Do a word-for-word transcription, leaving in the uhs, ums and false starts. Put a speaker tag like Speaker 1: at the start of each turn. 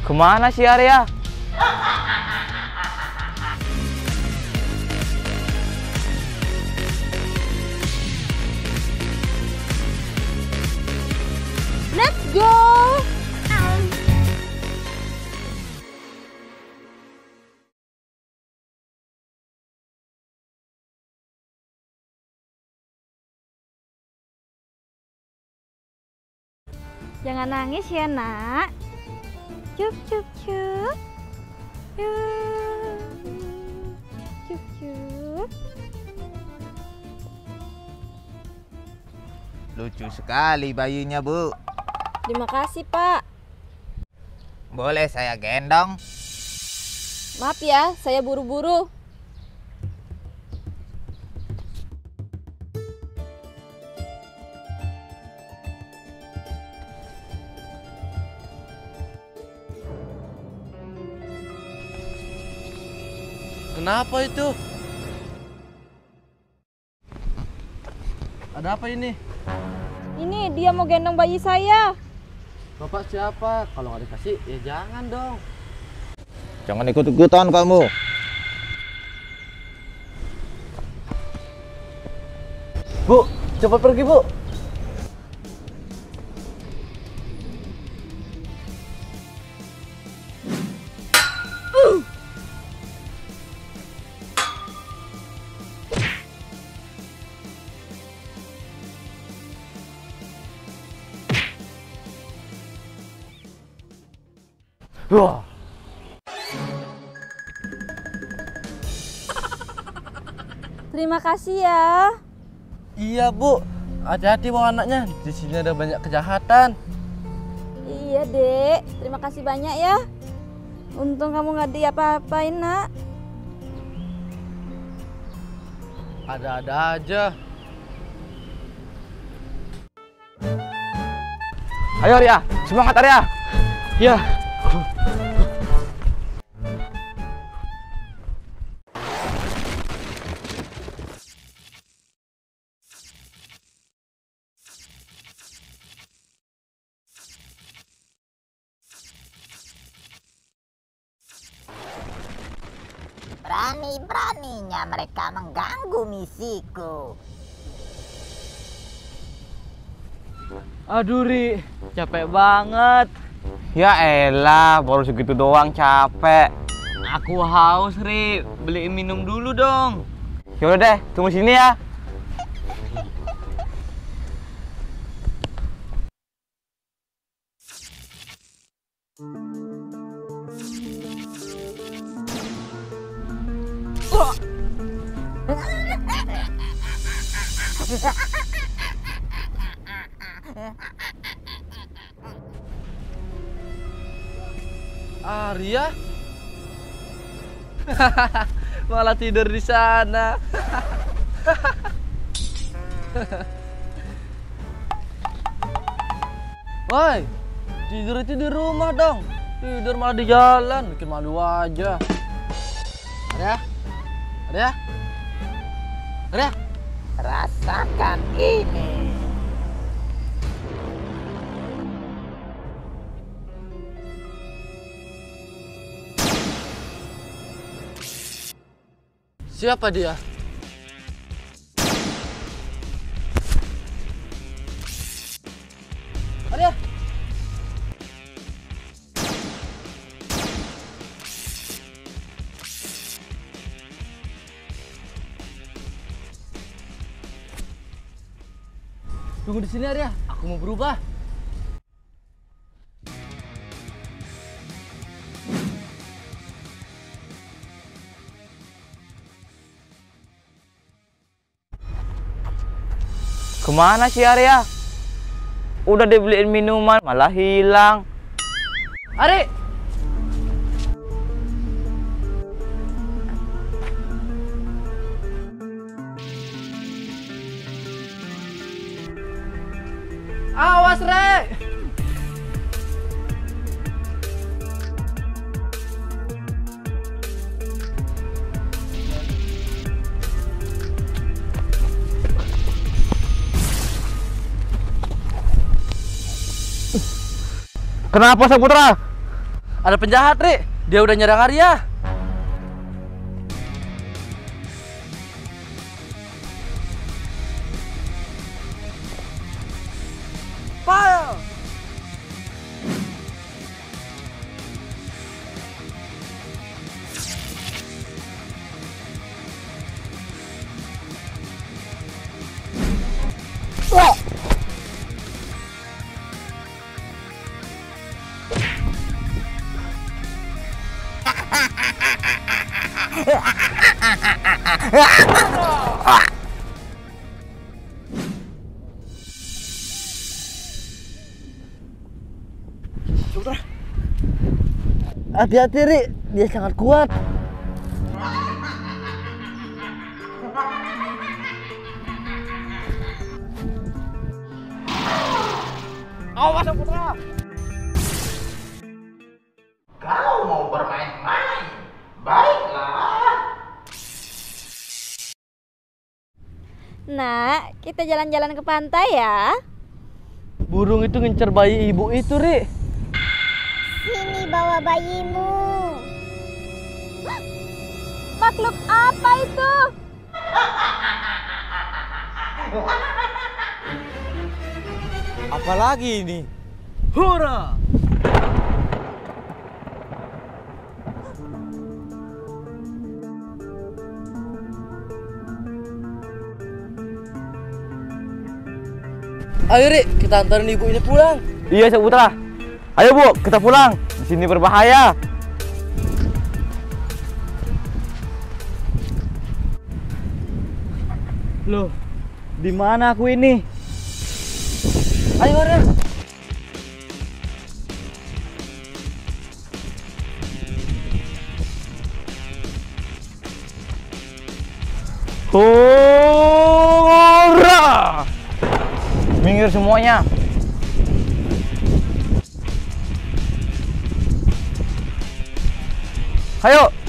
Speaker 1: Kemana sih Arya?
Speaker 2: Let's go! Jangan nangis ya nak. Cup cup cup. Cup cup.
Speaker 3: Lucu sekali bayinya, Bu.
Speaker 2: Terima kasih, Pak.
Speaker 3: Boleh saya gendong?
Speaker 2: Maaf ya, saya buru-buru.
Speaker 4: Kenapa itu? Ada apa ini?
Speaker 2: Ini dia mau gendong bayi saya.
Speaker 4: Bapak siapa? Kalau nggak dikasih, ya jangan dong.
Speaker 3: Jangan ikut-ikutan kamu.
Speaker 4: Bu, cepat pergi, Bu.
Speaker 1: Wah.
Speaker 2: Terima kasih ya.
Speaker 4: Iya, Bu. Hati-hati bawa anaknya. Di sini ada banyak kejahatan.
Speaker 2: Iya, Dek. Terima kasih banyak ya. Untung kamu nggak diapa-apain, nak.
Speaker 4: Ada-ada aja.
Speaker 1: Ayo Arya, semangat Arya. Ya.
Speaker 5: Berani-beraninya mereka mengganggu misiku.
Speaker 1: Aduh Ri, capek banget. Ya elah, baru segitu doang capek. Aku haus Ri, beliin minum dulu dong. Yaudah deh, tunggu sini ya.
Speaker 4: Arya? Malah tidur di sana. Woi, tidur itu di rumah dong. Tidur malah di jalan, bikin malu aja. Arya? Arya? Arya?
Speaker 5: Rasakan ini.
Speaker 4: Siapa dia? Arya? Tunggu di sini Arya, aku mau berubah.
Speaker 1: Kemana sih Arya? Udah dibeliin minuman, malah hilang.
Speaker 4: Ari! Awas, Re!
Speaker 1: Kenapa Saputra?
Speaker 4: ada penjahat, Ri. Dia udah nyerang Arya. Fire! Hati-hati, Ri. Dia sangat kuat.
Speaker 1: Awas, Putra.
Speaker 3: Kau mau bermain-main? Baiklah.
Speaker 2: Nak, kita jalan-jalan ke pantai ya.
Speaker 4: Burung itu ngincer bayi ibu itu, Ri.
Speaker 5: Sini bawa bayimu.
Speaker 2: Makhluk apa itu?
Speaker 1: Apalagi ini?
Speaker 4: Hura! Ayo, Ri, kita antarin ibu ini pulang.
Speaker 1: Iya, Saputra. Ayo, Bu, kita pulang. Di sini berbahaya. Loh, di mana aku ini?
Speaker 4: Ayo, Arya.
Speaker 1: Hurra! Minggir semuanya. Ayo,